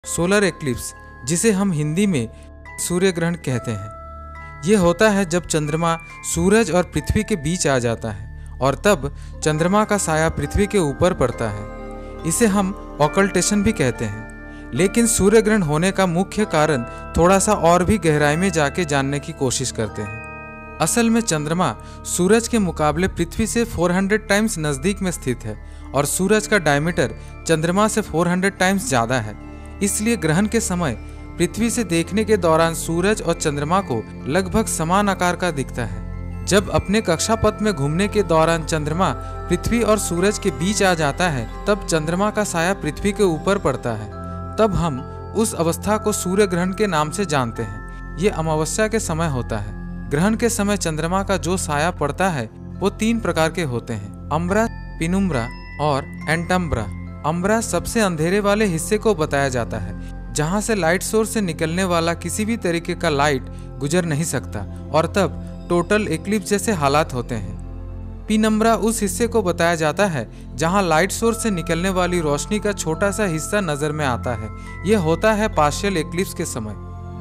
Solar eclipse, जिसे हम हिंदी में सूर्य ग्रहण कहते हैं, ये होता है जब चंद्रमा सूरज और पृथ्वी के बीच आ जाता है और तब चंद्रमा का साया पृथ्वी के ऊपर पड़ता है। इसे हम ऑकल्टेशन भी कहते हैं। लेकिन सूर्य ग्रहण होने का मुख्य कारण थोड़ा सा और भी गहराई में जाके जानने की कोशिश करते हैं। असल में चंद्रमा सूरज के मुकाबले पृथ्वी से 400 टाइम्स नज़दीक में स्थित है और सूरज का डायमीटर चंद्रमा से 400 टाइम्स ज़्यादा है। इसलिए ग्रहण के समय पृथ्वी से देखने के दौरान सूरज और चंद्रमा को लगभग समान आकार का दिखता है। जब अपने कक्षापथ में घूमने के दौरान चंद्रमा पृथ्वी और सूरज के बीच आ जाता है, तब चंद्रमा का साया पृथ्वी के ऊपर पड़ता है। तब हम उस अवस्था को सूर्य ग्रहण के नाम से जानते हैं। ये अमावस्या के समय होता है। ग्रहण के समय चंद्रमा का जो साया पड़ता है वो 3 प्रकार के होते हैं: अम्ब्रा, पेनुम्ब्रा और एंटम्ब्रा। अम्ब्रा सबसे अंधेरे वाले हिस्से को बताया जाता है, जहां से लाइट सोर्स से निकलने वाला किसी भी तरीके का लाइट गुजर नहीं सकता और तब टोटल एक्लिप्स जैसे हालात होते हैं। पेनुम्ब्रा उस हिस्से को बताया जाता है जहां लाइट सोर्स से निकलने वाली रोशनी का छोटा सा हिस्सा नजर में आता है। यह होता है पार्शियल एक्लिप्स के समय।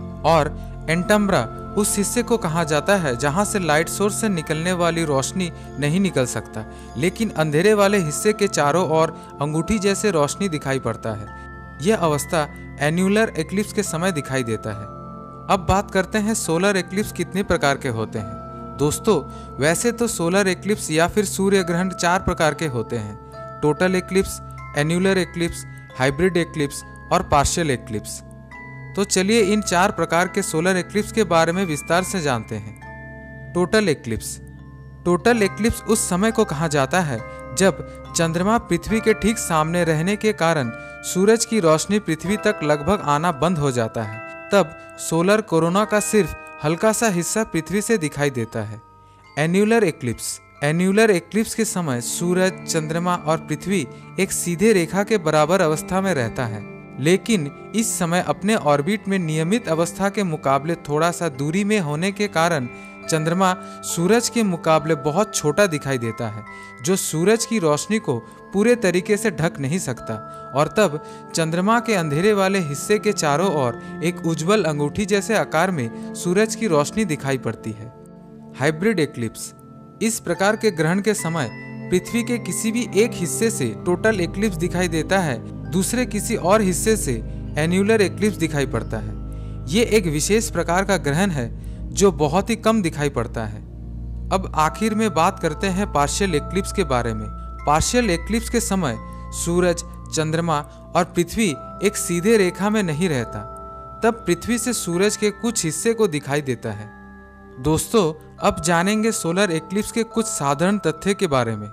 और एंटम्ब्रा उस हिस्से को कहा जाता है जहां से लाइट सोर्स से निकलने वाली रोशनी नहीं निकल सकता, लेकिन अंधेरे वाले हिस्से के चारों ओर अंगूठी जैसे रोशनी दिखाई पड़ता है। यह अवस्था एन्यूलर एक्लिप्स के समय दिखाई देता है। अब बात करते हैं सोलर एक्लिप्स कितने प्रकार के होते हैं। दोस्तों, वैसे तो सोलर एक्लिप्स या फिर सूर्य ग्रहण 4 प्रकार के होते हैं: total eclipse, annular eclipse, hybrid eclipse और पार्शियल एक्लिप्स। तो चलिए इन 4 प्रकार के सोलर एक्लिप्स के बारे में विस्तार से जानते हैं। Total eclipse. टोटल एक्लिप्स उस समय को कहा जाता है जब चंद्रमा पृथ्वी के ठीक सामने रहने के कारण सूरज की रोशनी पृथ्वी तक लगभग आना बंद हो जाता है। तब सोलर कोरोना का सिर्फ हल्का सा हिस्सा पृथ्वी से दिखाई देता है। Annular eclipse. एन्यूलर एक्लिप्स के समय सूरज, चंद्रमा और पृथ्वी एक सीधे रेखा के बराबर अवस्था में रहता है, लेकिन इस समय अपने ऑर्बिट में नियमित अवस्था के मुकाबले थोड़ा सा दूरी में होने के कारण चंद्रमा सूरज के मुकाबले बहुत छोटा दिखाई देता है, जो सूरज की रोशनी को पूरे तरीके से ढक नहीं सकता और तब चंद्रमा के अंधेरे वाले हिस्से के चारों ओर एक उज्जवल अंगूठी जैसे आकार में सूरज की रोशनी दिखाई पड़ती है। Hybrid eclipse. इस प्रकार के ग्रहण के समय पृथ्वी के किसी भी एक हिस्से से टोटल एक्लिप्स दिखाई देता है, दूसरे किसी और हिस्से से एन्यूलर एक्लिप्स दिखाई पड़ता है। ये एक विशेष प्रकार का ग्रहण है जो बहुत ही कम दिखाई पड़ता है। अब आखिर में बात करते हैं पार्शियल एक्लिप्स के बारे में। पार्शियल एक्लिप्स के समय सूरज, चंद्रमा और पृथ्वी एक सीधे रेखा में नहीं रहता, तब पृथ्वी से सूरज के कुछ हिस्से को दिखाई देता है। दोस्तों, अब जानेंगे सोलर एक्लिप्स के कुछ साधारण तथ्य के बारे में।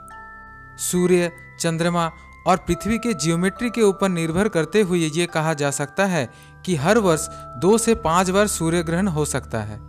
सूर्य, चंद्रमा और पृथ्वी के जियोमेट्री के ऊपर निर्भर करते हुए ये कहा जा सकता है कि हर वर्ष 2 से 5 बार सूर्य ग्रहण हो सकता है।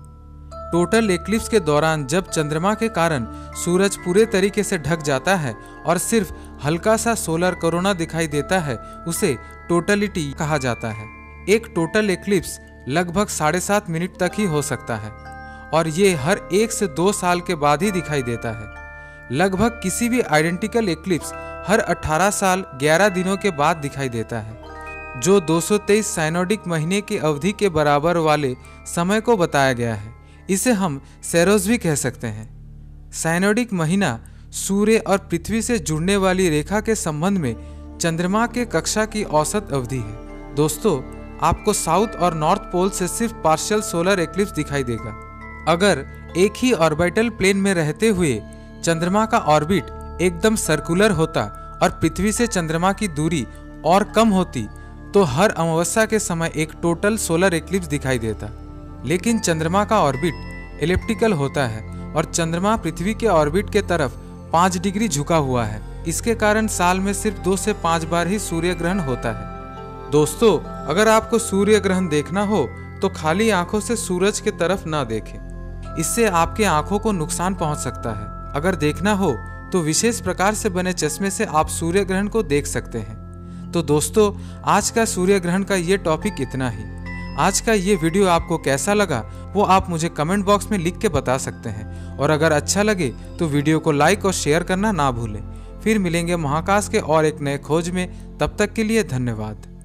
टोटल एक्लिप्स के दौरान जब चंद्रमा के कारण सूरज पूरे तरीके से ढक जाता है और सिर्फ हल्का सा सोलर कोरोना दिखाई देता है, उसे टोटलिटी कहा जाता है। एक टोटल एक्लिप्स लगभग 7.5 मिनट तक ही हो सकता है और ये हर 1 से 2 साल के बाद ही दिखाई देता है। लगभग किसी भी आइडेंटिकल एक्लिप्स हर 18 साल 11 दिनों के बाद दिखाई देता है, जो 223 साइनोडिक महीने की अवधि के बराबर वाले समय को बताया गया है। इसे हम सेरोस भी कह सकते हैं। साइनोडिक महीना सूर्य और पृथ्वी से जुड़ने वाली रेखा के संबंध में चंद्रमा के कक्षा की औसत अवधि है। दोस्तों, आपको साउथ और नॉर्थ पोल से सिर्फ पार्शियल सोलर एक्लिप्स दिखाई देगा। अगर एक ही ऑर्बिटल प्लेन में रहते हुए चंद्रमा का ऑर्बिट एकदम सर्कुलर होता और पृथ्वी से चंद्रमा की दूरी और कम होती, तो हर अमावस्या के समय एक टोटल सोलर एक्लिप्स दिखाई देता। लेकिन चंद्रमा का ऑर्बिट एलिप्टिकल होता है और चंद्रमा पृथ्वी के ऑर्बिट के तरफ 5 डिग्री झुका हुआ है। इसके कारण साल में सिर्फ 2 से 5 बार ही सूर्य ग्रहण होता है। दोस्तों, अगर आपको सूर्य ग्रहण देखना हो तो खाली आंखों से सूरज के तरफ ना देखें। इससे आपके आंखों को नुकसान पहुंच सकता है। अगर देखना हो तो विशेष प्रकार से बने चश्मे से आप सूर्य ग्रहण को देख सकते हैं। तो दोस्तों, आज का सूर्य ग्रहण का ये टॉपिक इतना ही। आज का ये वीडियो आपको कैसा लगा वो आप मुझे कमेंट बॉक्स में लिख के बता सकते हैं, और अगर अच्छा लगे तो वीडियो को लाइक और शेयर करना ना भूलें। फिर मिलेंगे महाकाश के और एक नए खोज में। तब तक के लिए धन्यवाद।